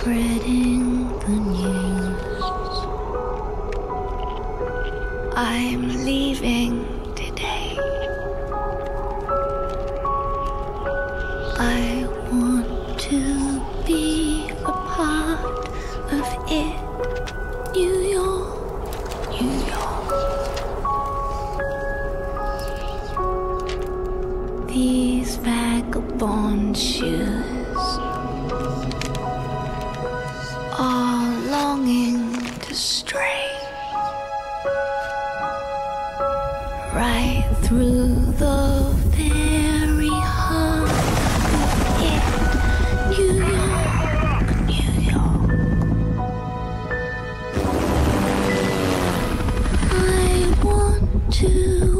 spreading the news. I'm leaving today. I want to be a part of it. New York, New York. These vagabond shoes are longing to stray right through the very heart of it. New York, New York. I want to